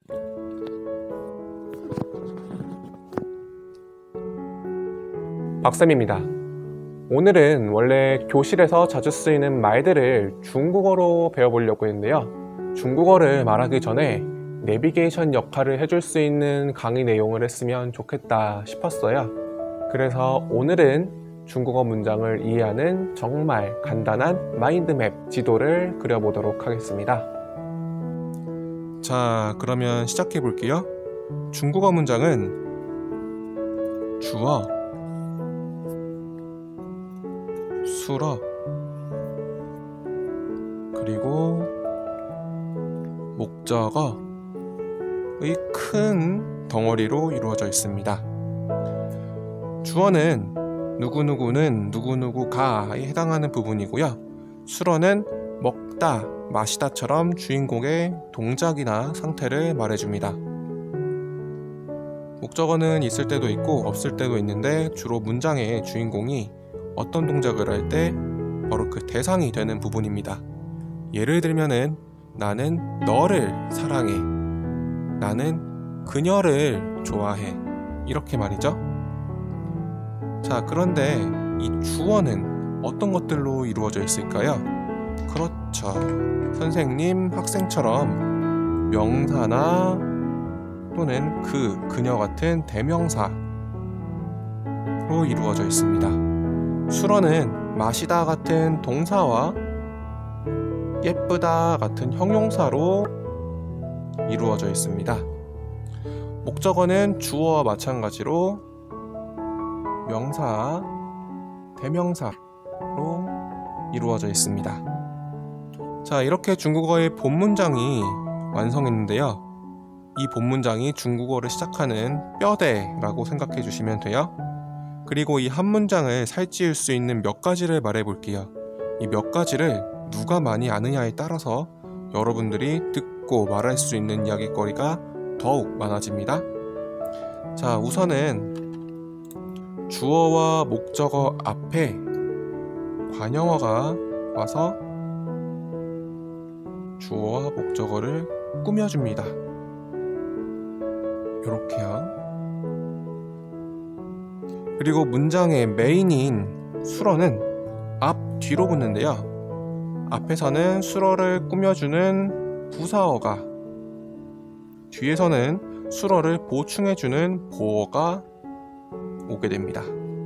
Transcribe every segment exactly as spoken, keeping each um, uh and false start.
박쌤입니다. 오늘은 원래 교실에서 자주 쓰이는 말들을 중국어로 배워보려고 했는데요. 중국어를 말하기 전에 내비게이션 역할을 해줄 수 있는 강의 내용을 했으면 좋겠다 싶었어요. 그래서 오늘은 중국어 문장을 이해하는 정말 간단한 마인드맵 지도를 그려보도록 하겠습니다. 자, 그러면 시작해 볼게요. 중국어 문장은 주어, 수어, 그리고 목적어의 큰 덩어리로 이루어져 있습니다. 주어는 누구누구는 누구누구가에 해당하는 부분이고요. 수어는 먹다, 마시다처럼 주인공의 동작이나 상태를 말해줍니다. 목적어는 있을 때도 있고 없을 때도 있는데 주로 문장의 주인공이 어떤 동작을 할 때 바로 그 대상이 되는 부분입니다. 예를 들면은 나는 너를 사랑해, 나는 그녀를 좋아해, 이렇게 말이죠. 자, 그런데 이 주어는 어떤 것들로 이루어져 있을까요? 그렇죠, 선생님, 학생처럼 명사나 또는 그, 그녀 같은 대명사로 이루어져 있습니다. 수어는 마시다 같은 동사와 예쁘다 같은 형용사로 이루어져 있습니다. 목적어는 주어와 마찬가지로 명사, 대명사로 이루어져 있습니다. 자, 이렇게 중국어의 본문장이 완성했는데요. 이 본문장이 중국어를 시작하는 뼈대라고 생각해 주시면 돼요. 그리고 이 한 문장을 살찌울 수 있는 몇 가지를 말해 볼게요. 이 몇 가지를 누가 많이 아느냐에 따라서 여러분들이 듣고 말할 수 있는 이야기거리가 더욱 많아집니다. 자, 우선은 주어와 목적어 앞에 관형어가 와서 주어와 목적어를 꾸며줍니다. 이렇게요. 그리고 문장의 메인인 수어는 앞, 뒤로 붙는데요. 앞에서는 수어를 꾸며주는 부사어가, 뒤에서는 수어를 보충해주는 보어가 오게 됩니다.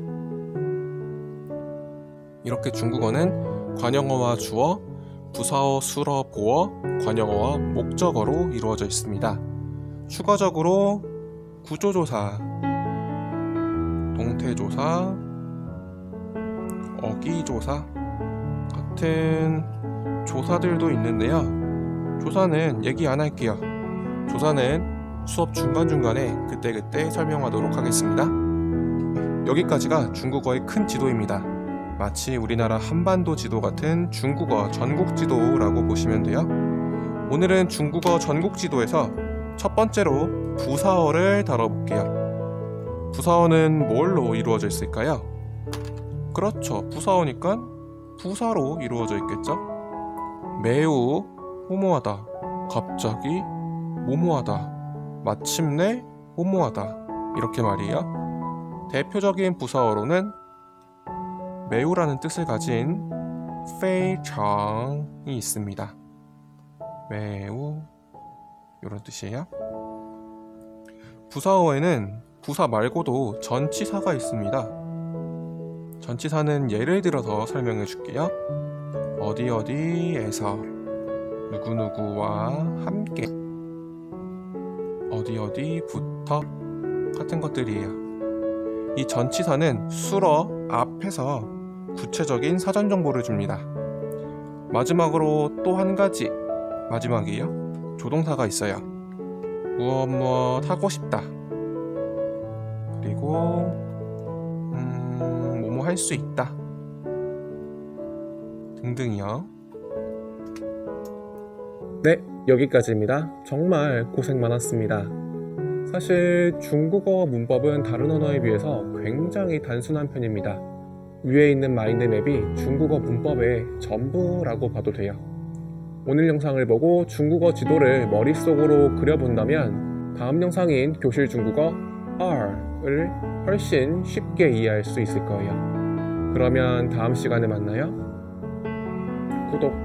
이렇게 중국어는 관형어와 주어, 부사어, 수어, 보어, 관형어와 목적어로 이루어져 있습니다. 추가적으로 구조조사, 동태조사, 어기조사 같은 조사들도 있는데요. 조사는 얘기 안 할게요. 조사는 수업 중간중간에 그때그때 설명하도록 하겠습니다. 여기까지가 중국어의 큰 지도입니다. 마치 우리나라 한반도 지도 같은 중국어 전국 지도라고 보시면 돼요. 오늘은 중국어 전국 지도에서 첫 번째로 부사어를 다뤄볼게요. 부사어는 뭘로 이루어져 있을까요? 그렇죠, 부사어니까 부사로 이루어져 있겠죠? 매우 뭐뭐하다, 갑자기 뭐뭐하다, 마침내 뭐뭐하다, 이렇게 말이에요. 대표적인 부사어로는 매우라는 뜻을 가진 페이창이 있습니다. 매우, 이런 뜻이에요. 부사어에는 부사 말고도 전치사가 있습니다. 전치사는 예를 들어서 설명해 줄게요. 어디 어디에서, 누구누구와 함께, 어디 어디부터 같은 것들이에요. 이 전치사는 수어 앞에서 구체적인 사전 정보를 줍니다. 마지막으로 또 한 가지, 마지막이에요. 조동사가 있어요. 무엇 무엇 하고 싶다, 그리고 음, 뭐뭐 할 수 있다 등등이요. 네, 여기까지입니다. 정말 고생 많았습니다. 사실 중국어 문법은 다른 언어에 비해서 굉장히 단순한 편입니다. 위에 있는 마인드맵이 중국어 문법의 전부라고 봐도 돼요. 오늘 영상을 보고 중국어 지도를 머릿속으로 그려본다면 다음 영상인 교실 중국어 R을 훨씬 쉽게 이해할 수 있을 거예요. 그러면 다음 시간에 만나요. 구독